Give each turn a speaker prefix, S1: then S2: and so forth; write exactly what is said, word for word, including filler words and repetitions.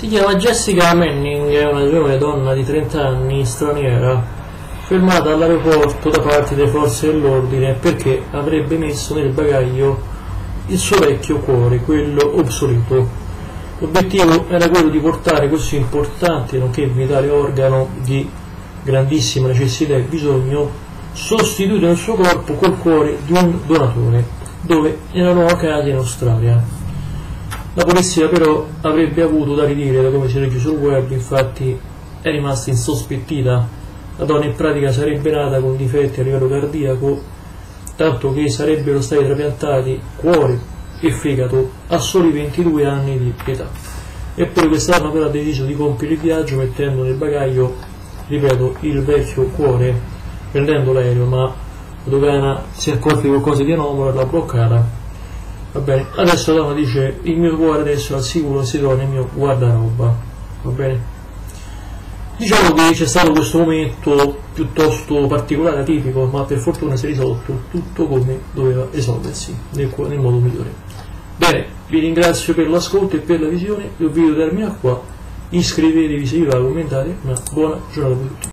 S1: Si chiama Jessica Manning, è una giovane donna di trenta anni, straniera, fermata all'aeroporto da parte delle forze dell'ordine perché avrebbe messo nel bagaglio il suo vecchio cuore, quello obsoleto. L'obiettivo era quello di portare questo importante nonché vitale organo di grandissima necessità e bisogno sostituito nel suo corpo col cuore di un donatore, dove erano locati in Australia. La polizia però avrebbe avuto da ridire, da come si legge sul web, infatti è rimasta insospettita. La donna in pratica sarebbe nata con difetti a livello cardiaco, tanto che sarebbero stati trapiantati cuore e fegato a soli ventidue anni di età. Eppure questa donna però ha deciso di compiere il viaggio mettendo nel bagaglio, ripeto, il vecchio cuore, prendendo l'aereo, ma la dogana si è accorta di qualcosa di anomalo e l'ha bloccata. Va bene, adesso la donna dice: il mio cuore adesso è al sicuro, si trova nel mio guardaroba. Va bene? Diciamo che c'è stato questo momento piuttosto particolare, atipico, ma per fortuna si è risolto tutto come doveva risolversi, nel, nel modo migliore. Bene, vi ringrazio per l'ascolto e per la visione, il video termina qua, iscrivetevi se vi va, commentate, una buona giornata a tutti.